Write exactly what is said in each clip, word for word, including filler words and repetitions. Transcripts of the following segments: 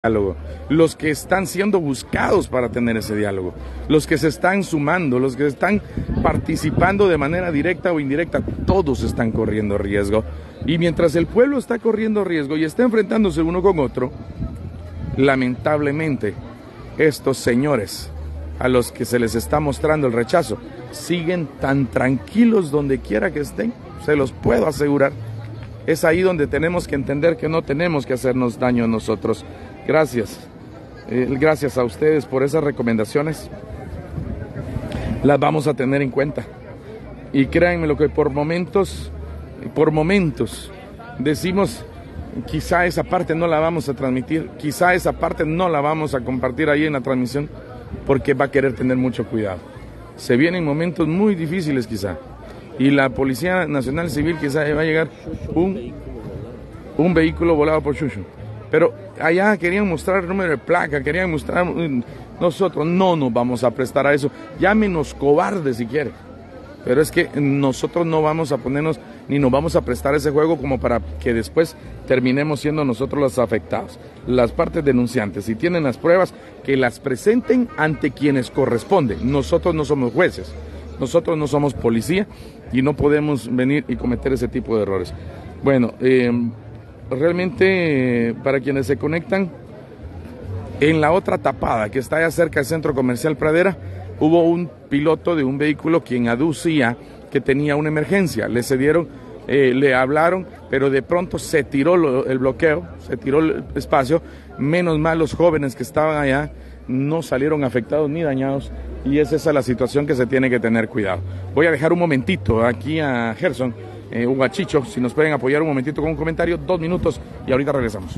diálogo, los que están siendo buscados para tener ese diálogo, los que se están sumando, los que están participando de manera directa o indirecta, todos están corriendo riesgo. Y mientras el pueblo está corriendo riesgo y está enfrentándose uno con otro, lamentablemente estos señores a los que se les está mostrando el rechazo siguen tan tranquilos donde quiera que estén, se los puedo asegurar. Es ahí donde tenemos que entender que no tenemos que hacernos daño a nosotros. Gracias, eh, gracias a ustedes por esas recomendaciones. Las vamos a tener en cuenta. Y créanme lo que por momentos, por momentos, decimos, quizá esa parte no la vamos a transmitir, quizá esa parte no la vamos a compartir ahí en la transmisión, porque va a querer tener mucho cuidado. Se vienen momentos muy difíciles quizá. Y la Policía Nacional Civil quizá va a llegar un, un vehículo volado por Chucho. Pero allá querían mostrar el número de placa, querían mostrar... Nosotros no nos vamos a prestar a eso. Llámenos cobardes si quiere. Pero es que nosotros no vamos a ponernos, ni nos vamos a prestar ese juego como para que después terminemos siendo nosotros los afectados. Las partes denunciantes, si tienen las pruebas, que las presenten ante quienes corresponden. Nosotros no somos jueces. Nosotros no somos policía y no podemos venir y cometer ese tipo de errores. Bueno, eh, realmente eh, para quienes se conectan, en la otra tapada que está allá cerca del Centro Comercial Pradera, hubo un piloto de un vehículo quien aducía que tenía una emergencia. Le cedieron, eh, le hablaron, pero de pronto se tiró lo, el bloqueo, se tiró el espacio. Menos mal los jóvenes que estaban allá no salieron afectados ni dañados. Y es esa la situación que se tiene que tener cuidado. Voy a dejar un momentito aquí a Gerson, eh, o a Chicho, si nos pueden apoyar un momentito con un comentario, dos minutos y ahorita regresamos.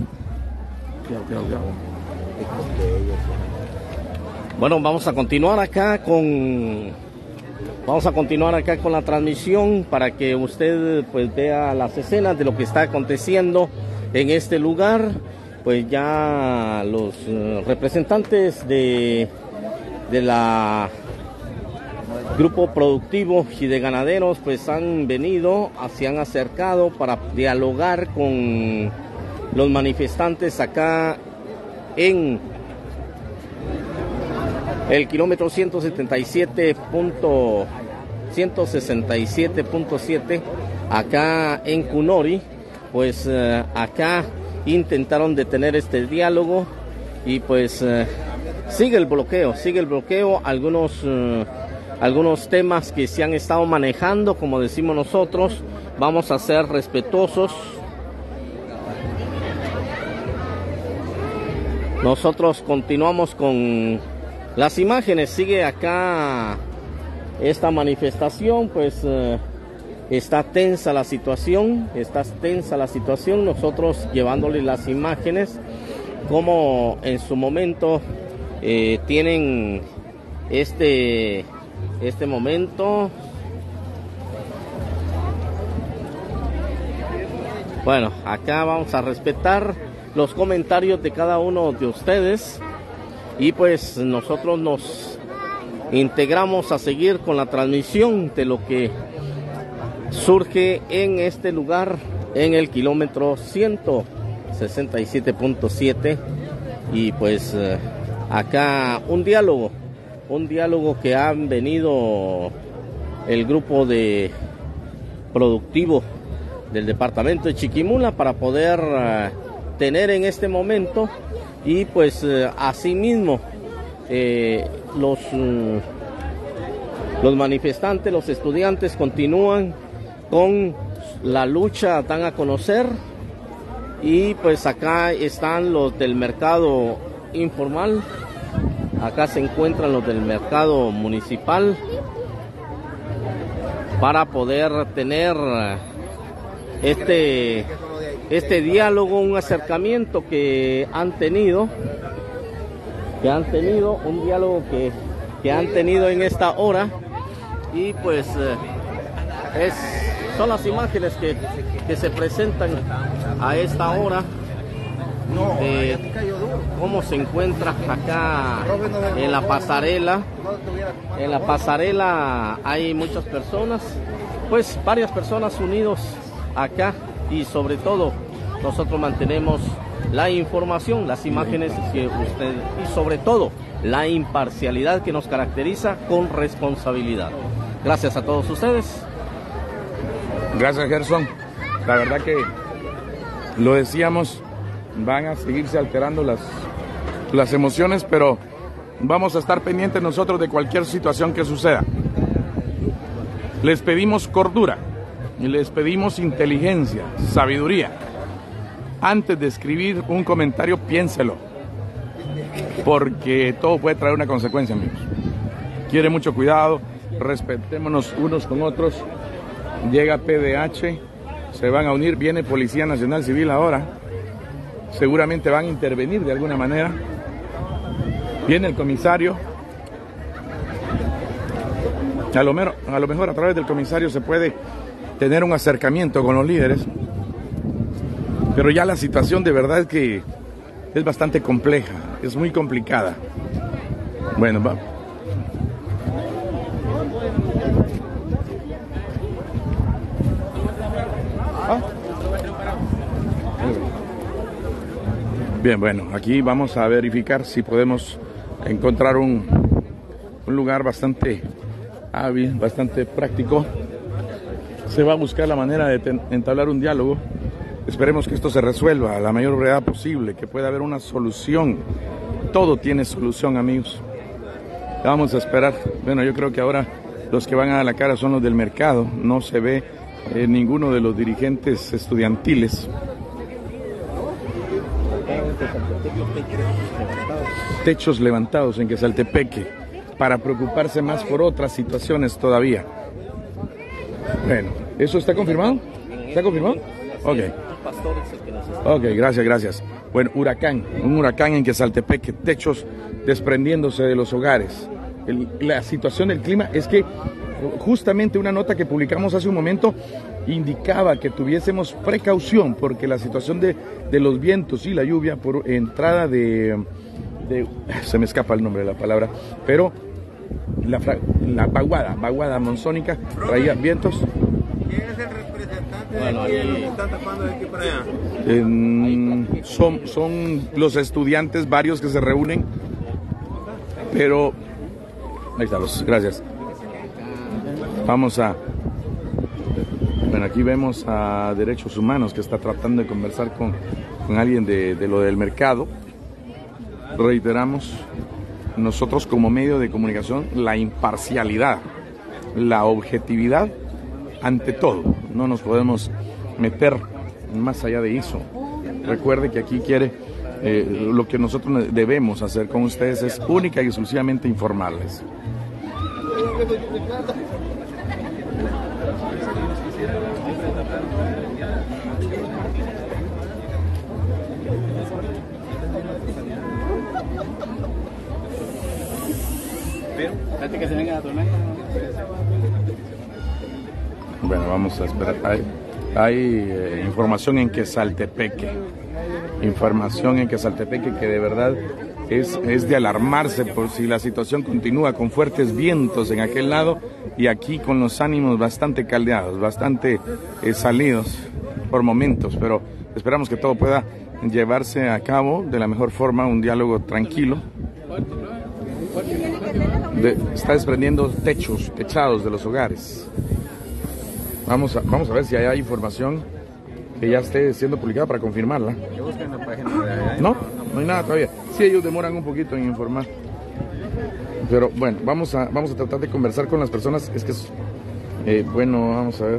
Bueno, vamos a continuar acá con vamos a continuar acá con la transmisión para que usted pues vea las escenas de lo que está aconteciendo en este lugar. Pues ya los uh, representantes de de la grupo productivo y de ganaderos pues han venido, se han acercado para dialogar con los manifestantes acá en el kilómetro ciento setenta y siete punto sesenta y siete punto siete acá en Cunori. Pues uh, acá intentaron detener este diálogo y pues uh, sigue el bloqueo, sigue el bloqueo, algunos, uh, algunos temas que se han estado manejando, como decimos nosotros, vamos a ser respetuosos. Nosotros continuamos con las imágenes, sigue acá esta manifestación, pues uh, está tensa la situación, está tensa la situación, nosotros llevándole las imágenes, como en su momento eh, tienen este, este momento. Bueno, acá vamos a respetar los comentarios de cada uno de ustedes. Y pues nosotros nos integramos a seguir con la transmisión de lo que surge en este lugar, en el kilómetro ciento sesenta y siete punto siete. Y pues eh, acá un diálogo, un diálogo que han venido el grupo de productivo del departamento de Chiquimula para poder eh, tener en este momento. Y pues eh, asimismo eh, los, mm, los manifestantes, los estudiantes continúan con la lucha, dan a conocer. Y pues acá están los del mercado informal, acá se encuentran los del mercado municipal para poder tener este este diálogo, un acercamiento que han tenido, que han tenido, un diálogo que, que han tenido en esta hora. Y pues eh, es, son las imágenes que, que se presentan a esta hora de cómo se encuentra acá en la pasarela. En la pasarela hay muchas personas, pues varias personas unidos acá, y sobre todo nosotros mantenemos la información, las imágenes que usted, y sobre todo la imparcialidad que nos caracteriza con responsabilidad. Gracias a todos ustedes. Gracias, Gerson. La verdad que lo decíamos, van a seguirse alterando las, las emociones, pero vamos a estar pendientes nosotros de cualquier situación que suceda. Les pedimos cordura y les pedimos inteligencia, sabiduría. Antes de escribir un comentario, piénselo, porque todo puede traer una consecuencia, amigos. Quiere mucho cuidado, respetémonos unos con otros. Llega P D H, se van a unir, viene Policía Nacional Civil ahora, seguramente van a intervenir de alguna manera. Viene el comisario. A lo, mejor, a lo mejor a través del comisario se puede tener un acercamiento con los líderes, pero ya la situación de verdad es que es bastante compleja, es muy complicada. Bueno, va. ¿Ah? Bien, bueno, aquí vamos a verificar si podemos encontrar un, un lugar bastante hábil, bastante práctico. Se va a buscar la manera de ten, entablar un diálogo. Esperemos que esto se resuelva a la mayor brevedad posible, que pueda haber una solución. Todo tiene solución, amigos. Vamos a esperar. Bueno, yo creo que ahora los que van a dar la cara son los del mercado. No se ve eh, ninguno de los dirigentes estudiantiles. Techos levantados en Quesaltepeque, para preocuparse más por otras situaciones todavía. Bueno, ¿eso está confirmado? ¿Está confirmado? Ok. Ok, gracias, gracias. Bueno, huracán, un huracán en Quesaltepeque, techos desprendiéndose de los hogares. El, la situación del clima es que justamente una nota que publicamos hace un momento indicaba que tuviésemos precaución porque la situación de, de los vientos y la lluvia por entrada de, de... se me escapa el nombre de la palabra, pero la, la vaguada, vaguada monzónica traía vientos. ¿Quién es el representante bueno, de aquí, el representante cuando de aquí para allá? Eh, son, son los estudiantes varios que se reúnen, pero ahí está, los, gracias. Vamos a... Bueno, aquí vemos a Derechos Humanos que está tratando de conversar con, con alguien de, de lo del mercado. Reiteramos, nosotros como medio de comunicación, la imparcialidad, la objetividad ante todo. No nos podemos meter más allá de eso. Recuerde que aquí quiere, eh, lo que nosotros debemos hacer con ustedes es única y exclusivamente informarles. Pero, fíjate que se venga la tormenta. Bueno, vamos a esperar. Hay, hay eh, información en Quesaltepeque. Información en Quesaltepeque que de verdad es, es de alarmarse por si la situación continúa con fuertes vientos en aquel lado y aquí con los ánimos bastante caldeados, bastante eh, salidos por momentos, pero esperamos que todo pueda llevarse a cabo de la mejor forma, un diálogo tranquilo. De, está desprendiendo techos, techados de los hogares. Vamos a, vamos a ver si hay información que ya esté siendo publicada para confirmarla. No, no hay nada todavía. Sí, ellos demoran un poquito en informar. Pero bueno, vamos a, vamos a tratar de conversar con las personas. Es que es, eh, bueno, vamos a ver.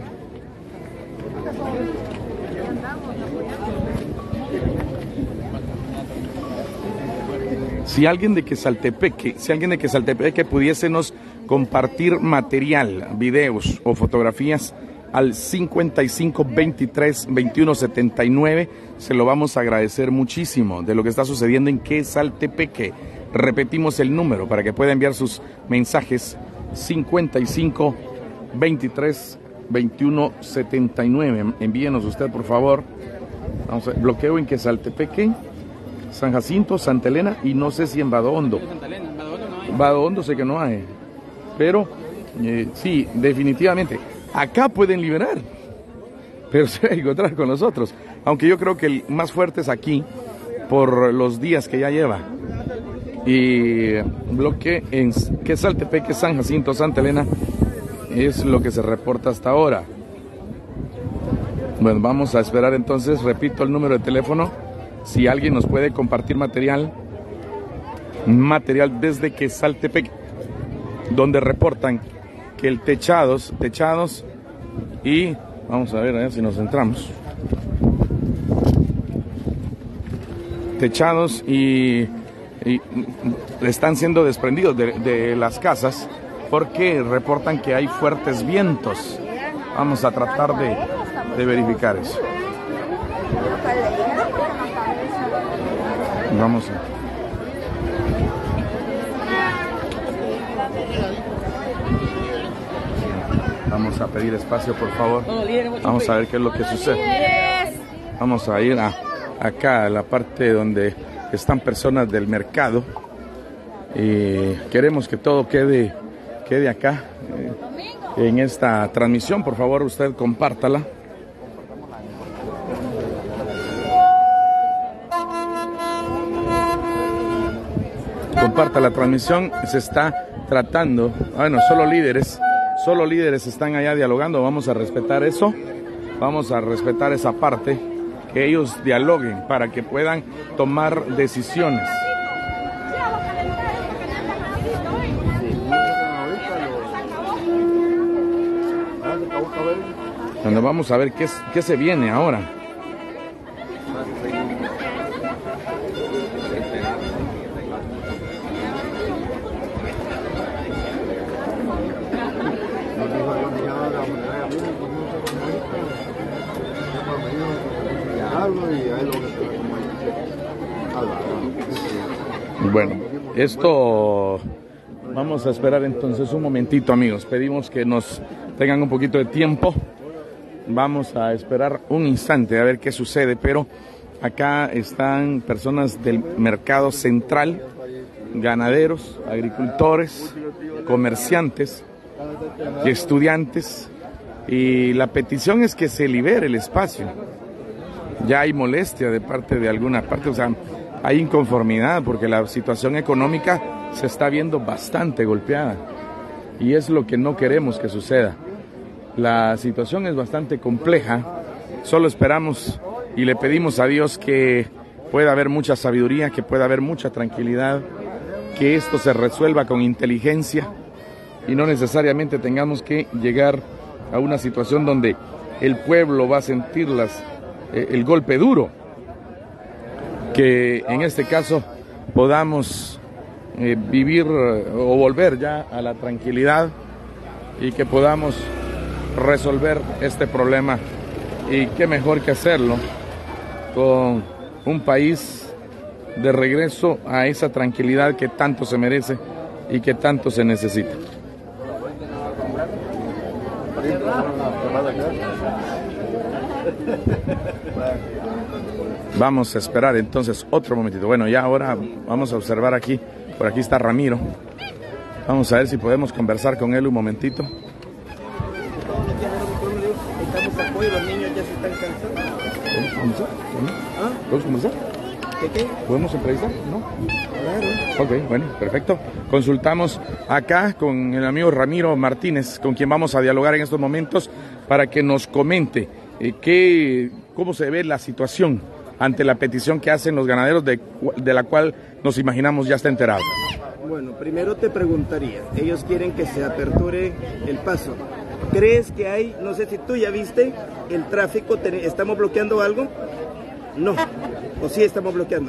Si alguien de Quesaltepeque, si alguien de Quesaltepeque pudiésenos compartir material, videos o fotografías al cincuenta y cinco veintitrés veintiuno setenta y nueve, se lo vamos a agradecer muchísimo de lo que está sucediendo en Quesaltepeque. Repetimos el número para que pueda enviar sus mensajes: cincuenta y cinco veintitrés veintiuno setenta y nueve. Envíenos usted, por favor. Vamos a ver, bloqueo en Quesaltepeque, San Jacinto, Santa Elena y no sé si en Badondo. Badondo sé que no hay, pero eh, sí, definitivamente. Acá pueden liberar, pero se va a encontrar con nosotros. aunque yo creo que el más fuerte es aquí, por los días que ya lleva. Y bloque en Quesaltepeque, San Jacinto, Santa Elena, es lo que se reporta hasta ahora. Bueno, vamos a esperar entonces, repito el número de teléfono, si alguien nos puede compartir material, material desde Quesaltepeque, donde reportan que el techados, techados y, vamos a ver, a ver si nos centramos, techados y, y están siendo desprendidos de, de las casas porque reportan que hay fuertes vientos. Vamos a tratar de, de verificar eso. Vamos a... Vamos a pedir espacio, por favor. Vamos a ver qué es lo que sucede. Vamos a ir a, acá, a la parte donde están personas del mercado. Y queremos que todo quede, quede acá. Eh, en esta transmisión, por favor, usted compártala. Comparta la transmisión. Se está tratando, bueno, solo líderes, solo líderes están allá dialogando. Vamos a respetar eso, vamos a respetar esa parte, que ellos dialoguen para que puedan tomar decisiones. Cuando vamos a ver qué, es, qué se viene ahora. Bueno, esto vamos a esperar entonces un momentito, amigos. Pedimos que nos tengan un poquito de tiempo. Vamos a esperar un instante a ver qué sucede, pero acá están personas del mercado central, ganaderos, agricultores, comerciantes, estudiantes, y la petición es que se libere el espacio. Ya hay molestia de parte de alguna parte, o sea, hay inconformidad porque la situación económica se está viendo bastante golpeada y es lo que no queremos que suceda. La situación es bastante compleja, solo esperamos y le pedimos a Dios que pueda haber mucha sabiduría, que pueda haber mucha tranquilidad, que esto se resuelva con inteligencia y no necesariamente tengamos que llegar a una situación donde el pueblo va a sentir las, eh, el golpe duro. Que en este caso podamos eh, vivir eh, o volver ya a la tranquilidad y que podamos resolver este problema, y qué mejor que hacerlo con un país de regreso a esa tranquilidad que tanto se merece y que tanto se necesita. Vamos a esperar entonces otro momentito. Bueno, ya ahora vamos a observar aquí, por aquí está Ramiro. Vamos a ver si podemos conversar con él un momentito. ¿Podemos conversar? ¿Podemos conversar? ¿Qué qué? ¿Podemos entrevistar? ¿No? Claro. Ok, bueno, perfecto. Consultamos acá con el amigo Ramiro Martínez, con quien vamos a dialogar en estos momentos para que nos comente eh, qué, cómo se ve la situación ante la petición que hacen los ganaderos, de, de la cual nos imaginamos ya está enterado. Bueno, primero te preguntaría, ellos quieren que se aperture el paso. ¿Crees que hay, no sé si tú ya viste, el tráfico, estamos bloqueando algo? No. ¿O sí estamos bloqueando?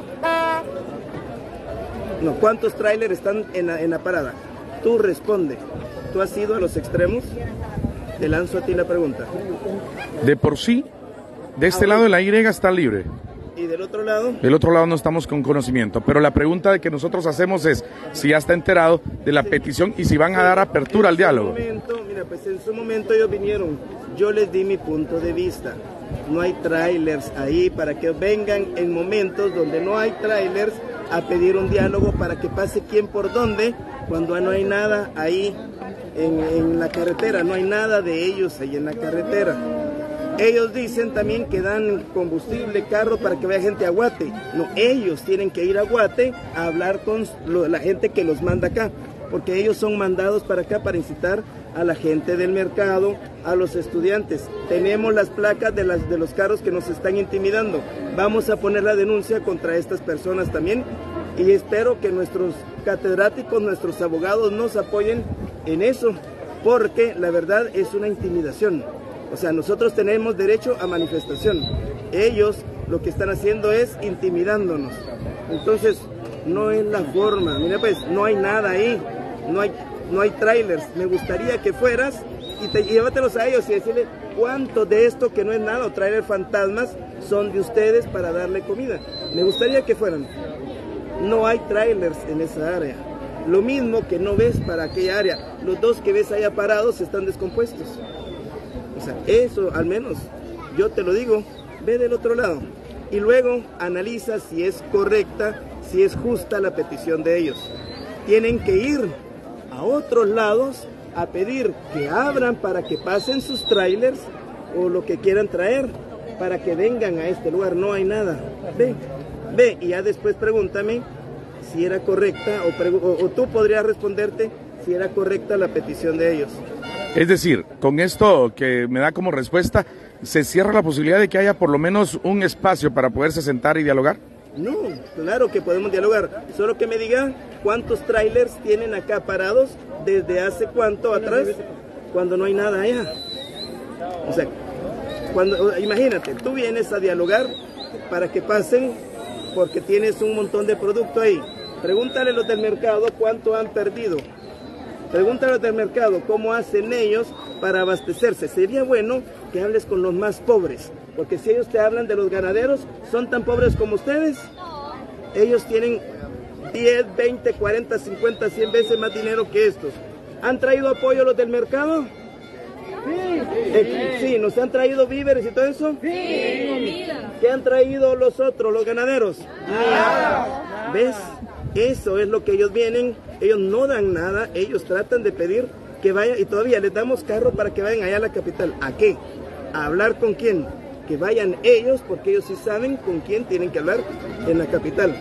No. ¿Cuántos trailers están en la, en la parada? Tú responde. ¿Tú has ido a los extremos? Te lanzo a ti la pregunta. De por sí, de este ah, lado de la Y está libre. ¿Y del otro lado? Del otro lado no estamos con conocimiento, pero la pregunta que nosotros hacemos es si ya está enterado de la petición y si van a dar apertura al diálogo. Momento, mira, pues en su momento ellos vinieron, yo les di mi punto de vista. No hay trailers ahí para que vengan en momentos donde no hay trailers a pedir un diálogo para que pase quién por dónde, cuando no hay nada ahí en, en la carretera, no hay nada de ellos ahí en la carretera. Ellos dicen también que dan combustible, carro para que vaya gente a Guate. No, ellos tienen que ir a Guate a hablar con lo, la gente que los manda acá, porque ellos son mandados para acá para incitar a la gente del mercado, a los estudiantes. Tenemos las placas de, las, de los carros que nos están intimidando. Vamos a poner la denuncia contra estas personas también y espero que nuestros catedráticos, nuestros abogados nos apoyen en eso, porque la verdad es una intimidación. O sea, nosotros tenemos derecho a manifestación. Ellos lo que están haciendo es intimidándonos. Entonces, no es la forma. Mira pues, no hay nada ahí. No hay, no hay trailers. Me gustaría que fueras y, te, y llévatelos a ellos y decirle cuánto de esto que no es nada o trailer fantasmas son de ustedes para darle comida. Me gustaría que fueran. No hay trailers en esa área. Lo mismo que no ves para aquella área. Los dos que ves allá parados están descompuestos. O sea, eso al menos, yo te lo digo, ve del otro lado. Y luego analiza si es correcta, si es justa la petición de ellos. Tienen que ir a otros lados a pedir que abran para que pasen sus trailers o lo que quieran traer para que vengan a este lugar. No hay nada. Ve, ve y ya después pregúntame si era correcta o, o, o tú podrías responderte si era correcta la petición de ellos. Es decir, con esto que me da como respuesta, ¿se cierra la posibilidad de que haya por lo menos un espacio para poderse sentar y dialogar? No, claro que podemos dialogar, solo que me diga cuántos trailers tienen acá parados, desde hace cuánto atrás, cuando no hay nada allá. O sea, cuando, imagínate, tú vienes a dialogar para que pasen porque tienes un montón de producto ahí. Pregúntale a los del mercado cuánto han perdido. Pregúntale a los del mercado cómo hacen ellos para abastecerse. Sería bueno que hables con los más pobres, porque si ellos te hablan de los ganaderos, ¿son tan pobres como ustedes? Ellos tienen diez, veinte, cuarenta, cincuenta, cien veces más dinero que estos. ¿Han traído apoyo los del mercado? Sí. Eh, sí, ¿nos han traído víveres y todo eso? Sí. ¿Qué han traído los otros, los ganaderos? Nada. ¿Ves? Eso es lo que ellos vienen, ellos no dan nada, ellos tratan de pedir que vayan, y todavía les damos carro para que vayan allá a la capital. ¿A qué? ¿A hablar con quién? Que vayan ellos, porque ellos sí saben con quién tienen que hablar en la capital.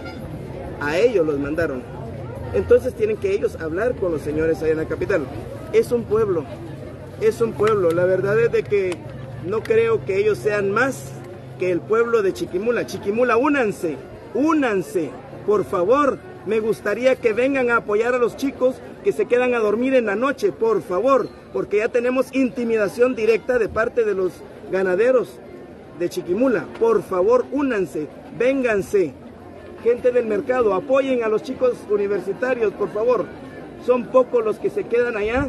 A ellos los mandaron. Entonces tienen que ellos hablar con los señores allá en la capital. Es un pueblo, es un pueblo. La verdad es de que no creo que ellos sean más que el pueblo de Chiquimula. Chiquimula, únanse, únanse, por favor. Me gustaría que vengan a apoyar a los chicos que se quedan a dormir en la noche, por favor, porque ya tenemos intimidación directa de parte de los ganaderos de Chiquimula. Por favor, únanse, vénganse. Gente del mercado, apoyen a los chicos universitarios, por favor. Son pocos los que se quedan allá.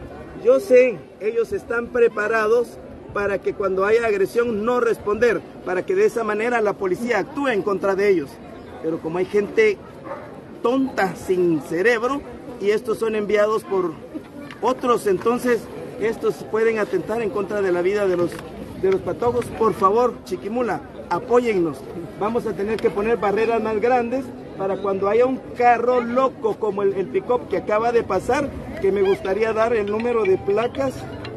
Yo sé, ellos están preparados para que cuando haya agresión no responder, para que de esa manera la policía actúe en contra de ellos. Pero como hay gente tonta, sin cerebro, y estos son enviados por otros, entonces estos pueden atentar en contra de la vida de los, de los patojos. Por favor, Chiquimula, apóyennos. Vamos a tener que poner barreras más grandes para cuando haya un carro loco como el, el pick-up que acaba de pasar, que me gustaría dar el número de placas.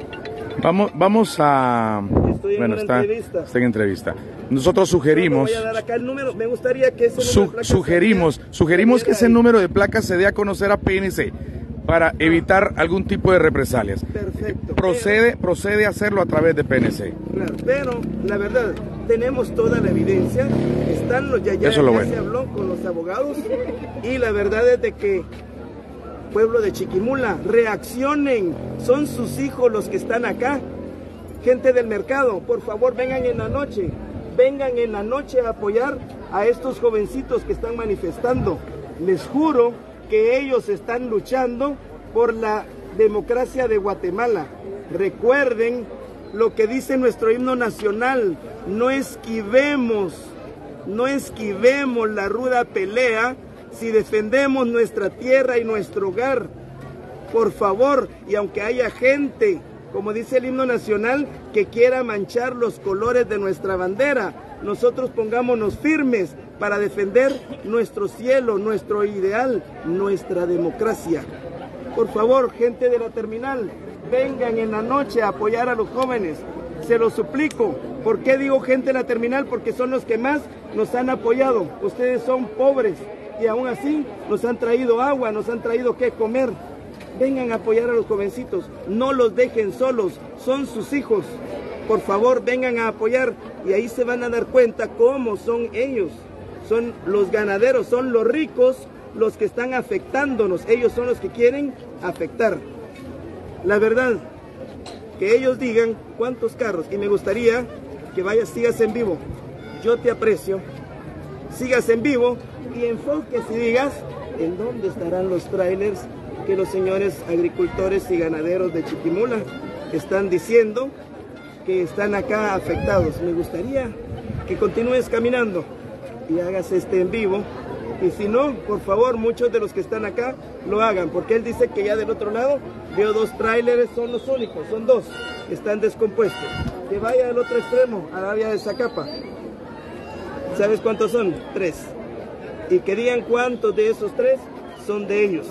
Vamos, vamos a... Estoy en bueno, una está, entrevista. está en entrevista. Nosotros sugerimos... No voy a dar acá el número. Me gustaría que ese número su, de placas sugerimos, saliera, sugerimos que ese ahí. número de placas se dé a conocer a P N C para evitar algún tipo de represalias. Perfecto. Procede, pero, procede a hacerlo a través de P N C. Claro, pero la verdad, tenemos toda la evidencia. Están los, ya, ya, Eso es lo ya bueno. se habló con los abogados y la verdad es de que pueblo de Chiquimula, reaccionen. Son sus hijos los que están acá. Gente del mercado, por favor, vengan en la noche. Vengan en la noche a apoyar a estos jovencitos que están manifestando. Les juro que ellos están luchando por la democracia de Guatemala. Recuerden lo que dice nuestro himno nacional. No esquivemos, no esquivemos la ruda pelea si defendemos nuestra tierra y nuestro hogar. Por favor, y aunque haya gente, como dice el himno nacional, que quiera manchar los colores de nuestra bandera, nosotros pongámonos firmes para defender nuestro cielo, nuestro ideal, nuestra democracia. Por favor, gente de la terminal, vengan en la noche a apoyar a los jóvenes. se lo suplico. ¿Por qué digo gente de la terminal? Porque son los que más nos han apoyado. Ustedes son pobres y aún así nos han traído agua, nos han traído qué comer. Vengan a apoyar a los jovencitos, no los dejen solos, son sus hijos. Por favor, vengan a apoyar y ahí se van a dar cuenta cómo son ellos. Son los ganaderos, son los ricos los que están afectándonos. Ellos son los que quieren afectar. La verdad, que ellos digan cuántos carros. Y me gustaría que vayas, sigas en vivo. Yo te aprecio. Sigas en vivo y enfoques y digas en dónde estarán los trailers que los señores agricultores y ganaderos de Chiquimula están diciendo que están acá afectados. Me gustaría que continúes caminando y hagas este en vivo. Y si no, por favor, muchos de los que están acá lo hagan, porque él dice que ya del otro lado veo dos trailers, son los únicos, son dos, están descompuestos. Que vaya al otro extremo, al área de Zacapa. ¿Sabes cuántos son? Tres. Y que digan cuántos de esos tres son de ellos.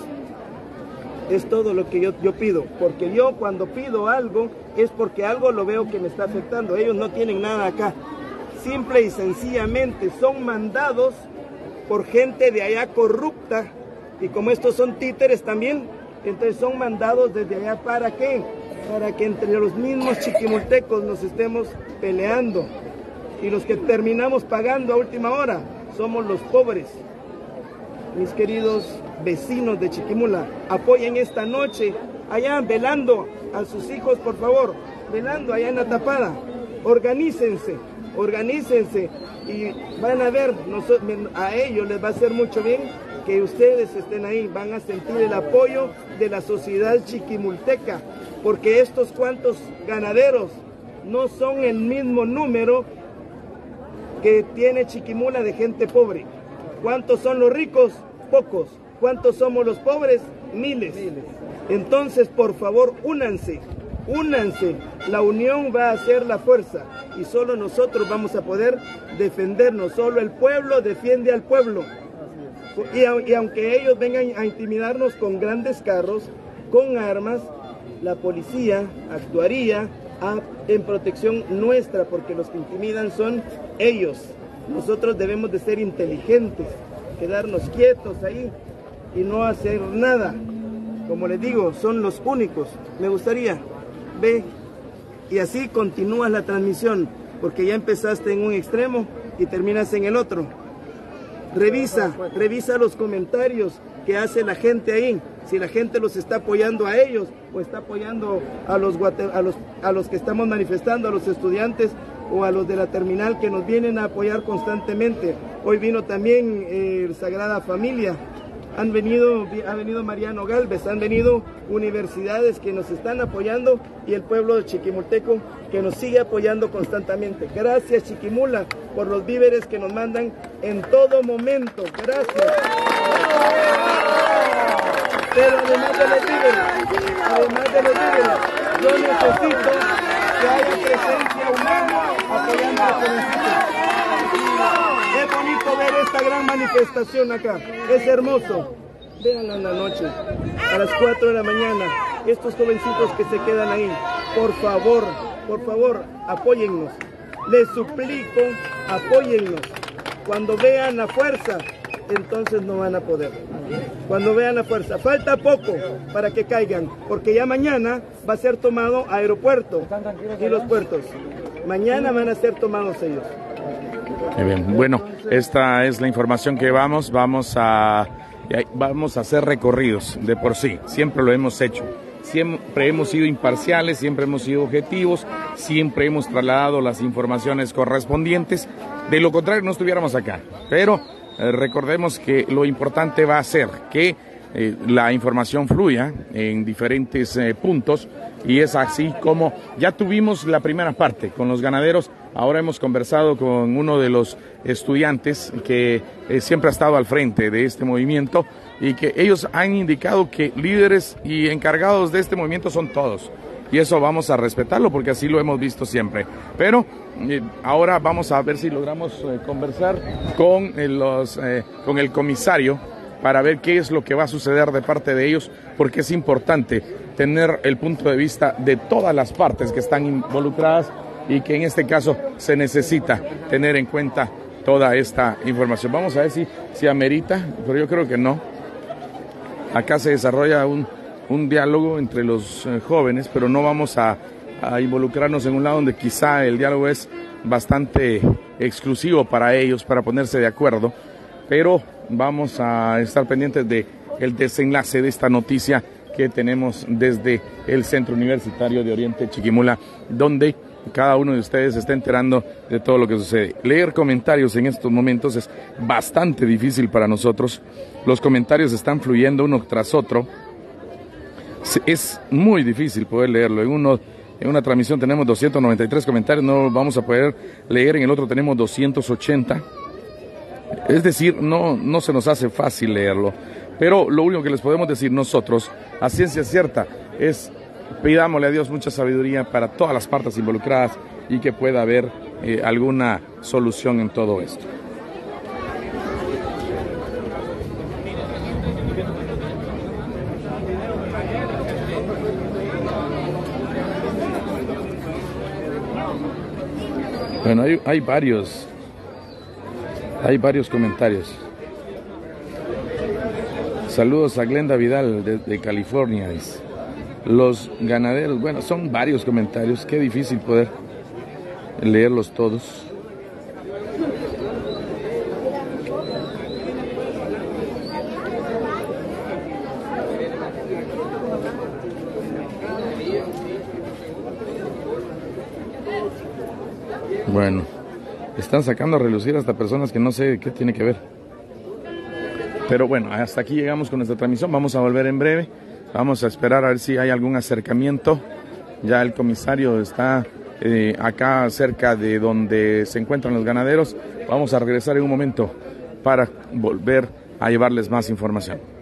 Es todo lo que yo, yo pido, porque yo cuando pido algo es porque algo lo veo que me está afectando. Ellos no tienen nada acá. Simple y sencillamente son mandados por gente de allá corrupta, y como estos son títeres también, entonces son mandados desde allá. ¿Para qué? Para que entre los mismos chiquimultecos nos estemos peleando, y los que terminamos pagando a última hora somos los pobres. Mis queridos vecinos de Chiquimula, apoyen esta noche allá velando a sus hijos, por favor, velando allá en la tapada. Organícense, organícense y van a ver, a ellos les va a hacer mucho bien que ustedes estén ahí, van a sentir el apoyo de la sociedad chiquimulteca, porque estos cuantos ganaderos no son el mismo número que tiene Chiquimula de gente pobre. ¿Cuántos son los ricos? Pocos. ¿Cuántos somos los pobres? Miles. Entonces, por favor, únanse, únanse. La unión va a hacer la fuerza y solo nosotros vamos a poder defendernos. Solo el pueblo defiende al pueblo. Y, y aunque ellos vengan a intimidarnos con grandes carros, con armas, la policía actuaría a, en protección nuestra, porque los que intimidan son ellos. Nosotros debemos de ser inteligentes, quedarnos quietos ahí y no hacer nada. Como les digo, son los únicos. Me gustaría, ve, y así continúas la transmisión, porque ya empezaste en un extremo y terminas en el otro. Revisa, revisa los comentarios que hace la gente ahí, si la gente los está apoyando a ellos o está apoyando a los, a los, a los que estamos manifestando, a los estudiantes o a los de la terminal que nos vienen a apoyar constantemente. Hoy vino también eh, Sagrada Familia, han venido, ha venido Mariano Galvez, han venido universidades que nos están apoyando y el pueblo de Chiquimulteco que nos sigue apoyando constantemente. Gracias, Chiquimula, por los víveres que nos mandan en todo momento. Gracias. Pero además de los víveres, además de los víveres, yo necesito que haya presencia humana apoyando a los jovencitos. Es bonito ver esta gran manifestación acá, es hermoso. Véanla en la noche, a las cuatro de la mañana, estos jovencitos que se quedan ahí. Por favor, por favor, apóyennos. Les suplico, apóyennos. Cuando vean la fuerza, entonces no van a poder. Cuando vean la fuerza, falta poco para que caigan, porque ya mañana va a ser tomado aeropuerto y los puertos. Mañana van a ser tomados ellos. Muy bien. Bueno, esta es la información que vamos, vamos a, vamos a hacer recorridos de por sí, siempre lo hemos hecho. Siempre hemos sido imparciales, siempre hemos sido objetivos, siempre hemos trasladado las informaciones correspondientes. De lo contrario, no estuviéramos acá. Pero eh, recordemos que lo importante va a ser que eh, la información fluya en diferentes eh, puntos, y es así como ya tuvimos la primera parte con los ganaderos. Ahora hemos conversado con uno de los estudiantes que eh, siempre ha estado al frente de este movimiento, y que ellos han indicado que líderes y encargados de este movimiento son todos. Y eso vamos a respetarlo porque así lo hemos visto siempre. Pero eh, ahora vamos a ver si logramos eh, conversar con, eh, los, eh, con el comisario para ver qué es lo que va a suceder de parte de ellos, porque es importante tener el punto de vista de todas las partes que están involucradas y que en este caso se necesita tener en cuenta toda esta información. Vamos a ver si, si amerita, pero yo creo que no. Acá se desarrolla un, un diálogo entre los eh, jóvenes, pero no vamos a, a involucrarnos en un lado donde quizá el diálogo es bastante exclusivo para ellos, para ponerse de acuerdo, pero vamos a estar pendientes de el desenlace de esta noticia que tenemos desde el Centro Universitario de Oriente Chiquimula, donde cada uno de ustedes se está enterando de todo lo que sucede. Leer comentarios en estos momentos es bastante difícil para nosotros. Los comentarios están fluyendo uno tras otro. Es muy difícil poder leerlo. En, uno, en una transmisión tenemos doscientos noventa y tres comentarios, no vamos a poder leer. En el otro tenemos doscientos ochenta. Es decir, no, no se nos hace fácil leerlo. Pero lo único que les podemos decir nosotros, a ciencia cierta, es pidámosle a Dios mucha sabiduría para todas las partes involucradas y que pueda haber eh, alguna solución en todo esto. Bueno, hay, hay varios, hay varios comentarios. Saludos a Glenda Vidal de, de California. Dice. Los ganaderos, bueno, son varios comentarios, qué difícil poder leerlos todos. Bueno, están sacando a relucir hasta personas que no sé qué tiene que ver. Pero bueno, hasta aquí llegamos con nuestra transmisión. Vamos a volver en breve. Vamos a esperar a ver si hay algún acercamiento. Ya el comisario está eh, acá cerca de donde se encuentran los ganaderos. Vamos a regresar en un momento para volver a llevarles más información.